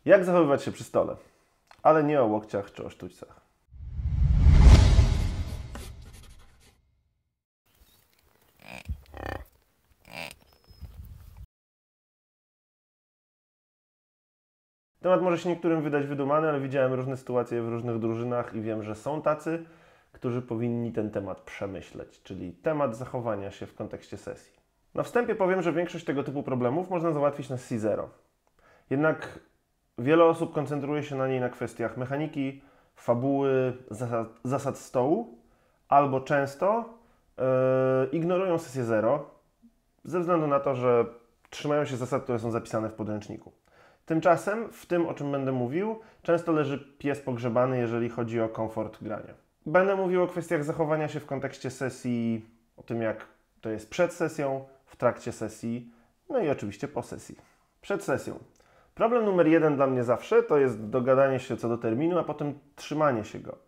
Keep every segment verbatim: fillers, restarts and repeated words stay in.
Jak zachowywać się przy stole? Ale nie o łokciach czy o sztućcach. Temat może się niektórym wydać wydumany, ale widziałem różne sytuacje w różnych drużynach i wiem, że są tacy, którzy powinni ten temat przemyśleć, czyli temat zachowania się w kontekście sesji. Na wstępie powiem, że większość tego typu problemów można załatwić na sesji zero. Jednak wiele osób koncentruje się na niej na kwestiach mechaniki, fabuły, zasad, zasad stołu, albo często yy, ignorują sesję zero ze względu na to, że trzymają się zasad, które są zapisane w podręczniku. Tymczasem w tym, o czym będę mówił, często leży pies pogrzebany, jeżeli chodzi o komfort grania. Będę mówił o kwestiach zachowania się w kontekście sesji, o tym jak to jest przed sesją, w trakcie sesji, no i oczywiście po sesji. Przed sesją. Problem numer jeden dla mnie zawsze to jest dogadanie się co do terminu, a potem trzymanie się go.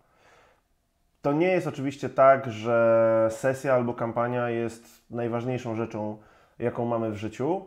To nie jest oczywiście tak, że sesja albo kampania jest najważniejszą rzeczą, jaką mamy w życiu,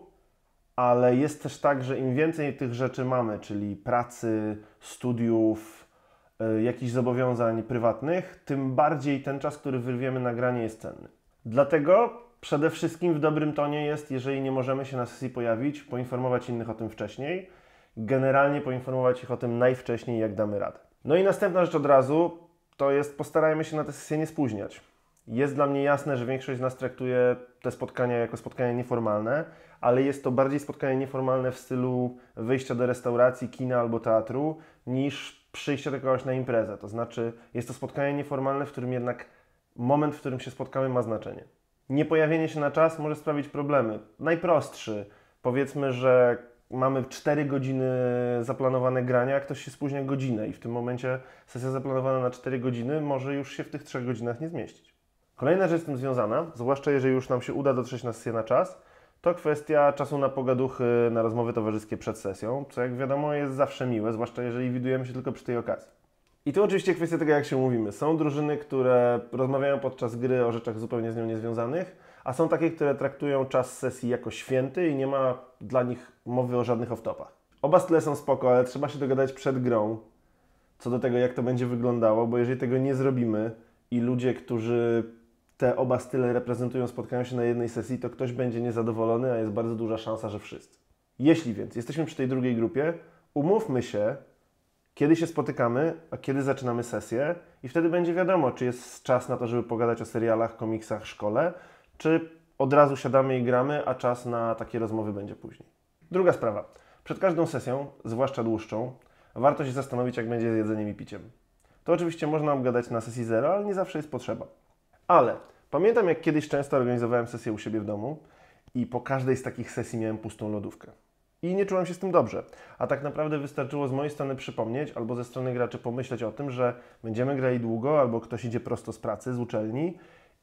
ale jest też tak, że im więcej tych rzeczy mamy, czyli pracy, studiów, y, jakichś zobowiązań prywatnych, tym bardziej ten czas, który wyrwiemy na granie, jest cenny. Dlatego przede wszystkim w dobrym tonie jest, jeżeli nie możemy się na sesji pojawić, poinformować innych o tym wcześniej, generalnie poinformować ich o tym najwcześniej, jak damy radę. No i następna rzecz od razu, to jest postarajmy się na tę sesję nie spóźniać. Jest dla mnie jasne, że większość z nas traktuje te spotkania jako spotkania nieformalne, ale jest to bardziej spotkanie nieformalne w stylu wyjścia do restauracji, kina albo teatru, niż przyjścia do kogoś na imprezę. To znaczy jest to spotkanie nieformalne, w którym jednak moment, w którym się spotkamy, ma znaczenie. Niepojawienie się na czas może sprawić problemy. Najprostszy, powiedzmy, że mamy cztery godziny zaplanowane grania, a ktoś się spóźnia godzinę i w tym momencie sesja zaplanowana na cztery godziny może już się w tych trzech godzinach nie zmieścić. Kolejna rzecz z tym związana, zwłaszcza jeżeli już nam się uda dotrzeć na sesję na czas, to kwestia czasu na pogaduchy, na rozmowy towarzyskie przed sesją, co jak wiadomo jest zawsze miłe, zwłaszcza jeżeli widujemy się tylko przy tej okazji. I tu oczywiście kwestia tego, jak się umówimy. Są drużyny, które rozmawiają podczas gry o rzeczach zupełnie z nią niezwiązanych, a są takie, które traktują czas sesji jako święty i nie ma dla nich mowy o żadnych off-topach. Oba style są spoko, ale trzeba się dogadać przed grą co do tego, jak to będzie wyglądało, bo jeżeli tego nie zrobimy i ludzie, którzy te oba style reprezentują, spotkają się na jednej sesji, to ktoś będzie niezadowolony, a jest bardzo duża szansa, że wszyscy. Jeśli więc jesteśmy przy tej drugiej grupie, umówmy się, kiedy się spotykamy, a kiedy zaczynamy sesję i wtedy będzie wiadomo, czy jest czas na to, żeby pogadać o serialach, komiksach, szkole, czy od razu siadamy i gramy, a czas na takie rozmowy będzie później. Druga sprawa. Przed każdą sesją, zwłaszcza dłuższą, warto się zastanowić, jak będzie z jedzeniem i piciem. To oczywiście można obgadać na sesji zero, ale nie zawsze jest potrzeba. Ale pamiętam, jak kiedyś często organizowałem sesję u siebie w domu i po każdej z takich sesji miałem pustą lodówkę. I nie czułem się z tym dobrze. A tak naprawdę wystarczyło z mojej strony przypomnieć albo ze strony graczy pomyśleć o tym, że będziemy grali długo albo ktoś idzie prosto z pracy, z uczelni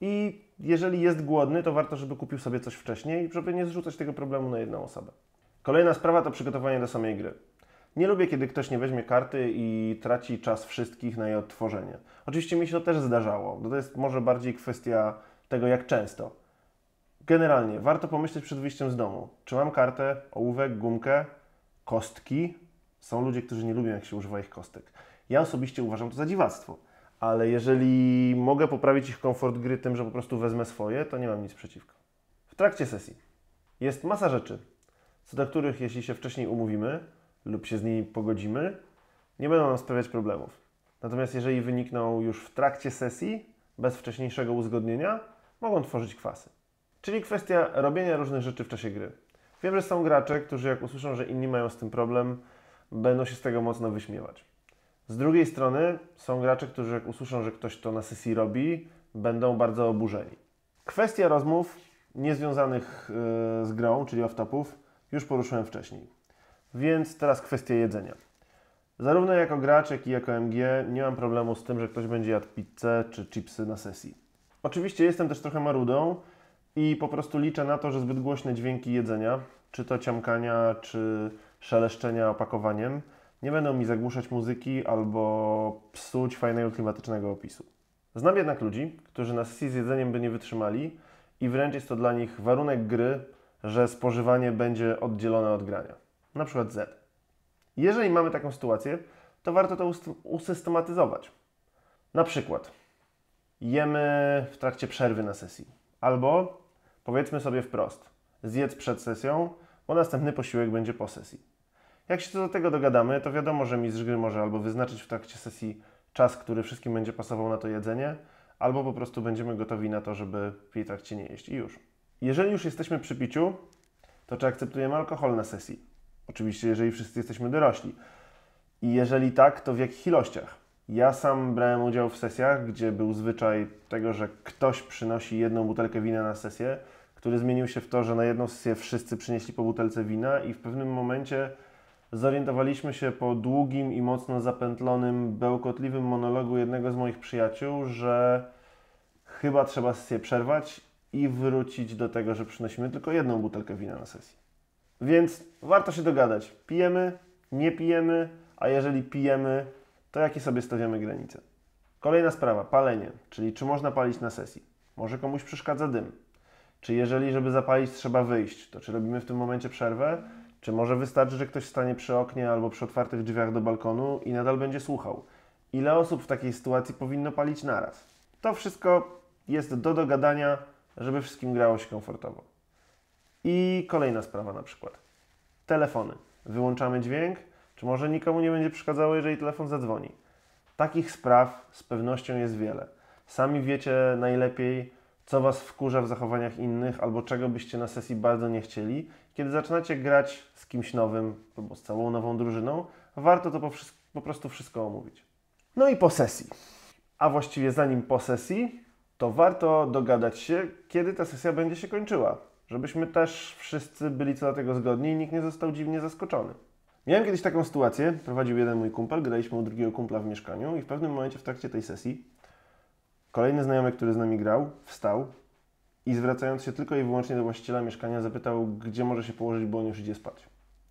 i jeżeli jest głodny, to warto, żeby kupił sobie coś wcześniej, żeby nie zrzucać tego problemu na jedną osobę. Kolejna sprawa to przygotowanie do samej gry. Nie lubię, kiedy ktoś nie weźmie karty i traci czas wszystkich na jej odtworzenie. Oczywiście mi się to też zdarzało. To jest może bardziej kwestia tego, jak często. Generalnie warto pomyśleć przed wyjściem z domu. Czy mam kartę, ołówek, gumkę, kostki? Są ludzie, którzy nie lubią, jak się używa ich kostek. Ja osobiście uważam to za dziwactwo. Ale jeżeli mogę poprawić ich komfort gry tym, że po prostu wezmę swoje, to nie mam nic przeciwko. W trakcie sesji jest masa rzeczy, co do których jeśli się wcześniej umówimy lub się z nimi pogodzimy, nie będą nam sprawiać problemów. Natomiast jeżeli wynikną już w trakcie sesji, bez wcześniejszego uzgodnienia, mogą tworzyć kwasy. Czyli kwestia robienia różnych rzeczy w czasie gry. Wiem, że są gracze, którzy jak usłyszą, że inni mają z tym problem, będą się z tego mocno wyśmiewać. Z drugiej strony są gracze, którzy jak usłyszą, że ktoś to na sesji robi, będą bardzo oburzeni. Kwestia rozmów niezwiązanych yy, z grą, czyli off-topów, już poruszyłem wcześniej. Więc teraz kwestia jedzenia. Zarówno jako gracz, jak i jako M G nie mam problemu z tym, że ktoś będzie jadł pizzę czy chipsy na sesji. Oczywiście jestem też trochę marudą i po prostu liczę na to, że zbyt głośne dźwięki jedzenia, czy to ciamkania, czy szeleszczenia opakowaniem, nie będą mi zagłuszać muzyki albo psuć fajnego klimatycznego opisu. Znam jednak ludzi, którzy na sesji z jedzeniem by nie wytrzymali i wręcz jest to dla nich warunek gry, że spożywanie będzie oddzielone od grania. Na przykład Z. Jeżeli mamy taką sytuację, to warto to usystematyzować. Na przykład jemy w trakcie przerwy na sesji. Albo powiedzmy sobie wprost, zjedz przed sesją, bo następny posiłek będzie po sesji. Jak się co do tego dogadamy, to wiadomo, że mistrz gry może albo wyznaczyć w trakcie sesji czas, który wszystkim będzie pasował na to jedzenie, albo po prostu będziemy gotowi na to, żeby w jej trakcie nie jeść i już. Jeżeli już jesteśmy przy piciu, to czy akceptujemy alkohol na sesji? Oczywiście, jeżeli wszyscy jesteśmy dorośli. I jeżeli tak, to w jakich ilościach? Ja sam brałem udział w sesjach, gdzie był zwyczaj tego, że ktoś przynosi jedną butelkę wina na sesję, który zmienił się w to, że na jedną sesję wszyscy przynieśli po butelce wina i w pewnym momencie zorientowaliśmy się po długim i mocno zapętlonym, bełkotliwym monologu jednego z moich przyjaciół, że chyba trzeba sesję przerwać i wrócić do tego, że przynosimy tylko jedną butelkę wina na sesji. Więc warto się dogadać. Pijemy, nie pijemy, a jeżeli pijemy, to jakie sobie stawiamy granice? Kolejna sprawa, palenie, czyli czy można palić na sesji? Może komuś przeszkadza dym? Czy jeżeli, żeby zapalić, trzeba wyjść, to czy robimy w tym momencie przerwę? Czy może wystarczy, że ktoś stanie przy oknie albo przy otwartych drzwiach do balkonu i nadal będzie słuchał? Ile osób w takiej sytuacji powinno palić naraz? To wszystko jest do dogadania, żeby wszystkim grało się komfortowo. I kolejna sprawa na przykład. Telefony. Wyłączamy dźwięk, czy może nikomu nie będzie przeszkadzało, jeżeli telefon zadzwoni? Takich spraw z pewnością jest wiele. Sami wiecie najlepiej, co Was wkurza w zachowaniach innych, albo czego byście na sesji bardzo nie chcieli. Kiedy zaczynacie grać z kimś nowym, albo z całą nową drużyną, warto to po, po prostu wszystko omówić. No i po sesji. A właściwie zanim po sesji, to warto dogadać się, kiedy ta sesja będzie się kończyła. Żebyśmy też wszyscy byli co do tego zgodni i nikt nie został dziwnie zaskoczony. Miałem kiedyś taką sytuację, prowadził jeden mój kumpel, graliśmy u drugiego kumpla w mieszkaniu i w pewnym momencie w trakcie tej sesji kolejny znajomy, który z nami grał, wstał i zwracając się tylko i wyłącznie do właściciela mieszkania zapytał, gdzie może się położyć, bo on już idzie spać.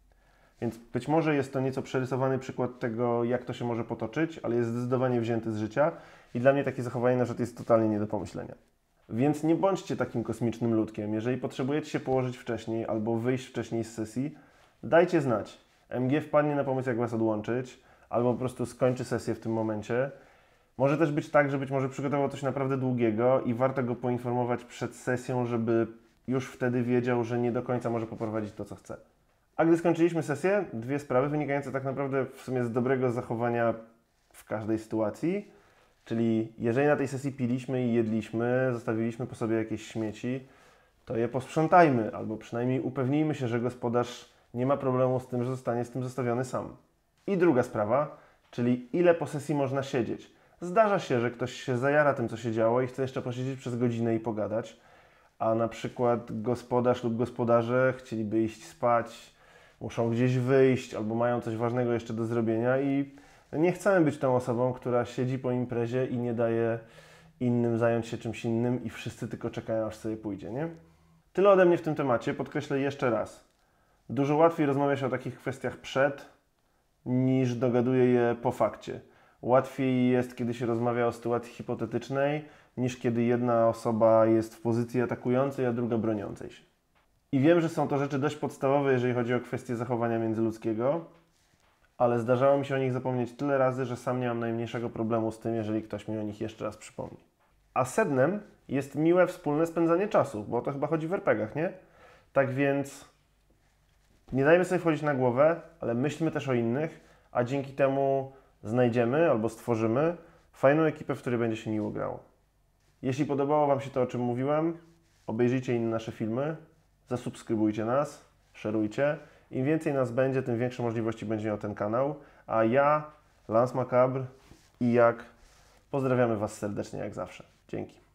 Więc być może jest to nieco przerysowany przykład tego, jak to się może potoczyć, ale jest zdecydowanie wzięty z życia i dla mnie takie zachowanie na przykład jest totalnie nie do pomyślenia. Więc nie bądźcie takim kosmicznym ludkiem. Jeżeli potrzebujecie się położyć wcześniej albo wyjść wcześniej z sesji, dajcie znać. M G wpadnie na pomysł, jak Was odłączyć, albo po prostu skończy sesję w tym momencie. Może też być tak, że być może przygotował coś naprawdę długiego i warto go poinformować przed sesją, żeby już wtedy wiedział, że nie do końca może poprowadzić to, co chce. A gdy skończyliśmy sesję, dwie sprawy wynikające tak naprawdę w sumie z dobrego zachowania w każdej sytuacji. Czyli jeżeli na tej sesji piliśmy i jedliśmy, zostawiliśmy po sobie jakieś śmieci, to je posprzątajmy, albo przynajmniej upewnijmy się, że gospodarz nie ma problemu z tym, że zostanie z tym zostawiony sam. I druga sprawa, czyli ile po sesji można siedzieć. Zdarza się, że ktoś się zajara tym, co się działo i chce jeszcze posiedzieć przez godzinę i pogadać, a na przykład gospodarz lub gospodarze chcieliby iść spać, muszą gdzieś wyjść albo mają coś ważnego jeszcze do zrobienia i nie chcemy być tą osobą, która siedzi po imprezie i nie daje innym zająć się czymś innym i wszyscy tylko czekają, aż sobie pójdzie, nie? Tyle ode mnie w tym temacie. Podkreślę jeszcze raz. Dużo łatwiej rozmawia się o takich kwestiach przed, niż dogaduje je po fakcie. Łatwiej jest, kiedy się rozmawia o sytuacji hipotetycznej, niż kiedy jedna osoba jest w pozycji atakującej, a druga broniącej się. I wiem, że są to rzeczy dość podstawowe, jeżeli chodzi o kwestie zachowania międzyludzkiego, ale zdarzało mi się o nich zapomnieć tyle razy, że sam nie mam najmniejszego problemu z tym, jeżeli ktoś mi o nich jeszcze raz przypomni. A sednem jest miłe wspólne spędzanie czasu, bo o to chyba chodzi w er pe gach, nie? Tak więc nie dajmy sobie wchodzić na głowę, ale myślmy też o innych, a dzięki temu znajdziemy albo stworzymy fajną ekipę, w której będzie się miło grało. Jeśli podobało Wam się to, o czym mówiłem, obejrzyjcie inne nasze filmy, zasubskrybujcie nas, szerujcie. Im więcej nas będzie, tym większe możliwości będzie miał ten kanał. A ja, Lance Macabre i Jak pozdrawiamy Was serdecznie jak zawsze. Dzięki.